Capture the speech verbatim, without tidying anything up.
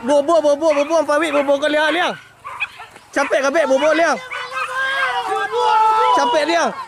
Bobo, bobo, bobo, Fawid, bobo kau liang, liang. Capek kabek, bobo liang. Capek liang.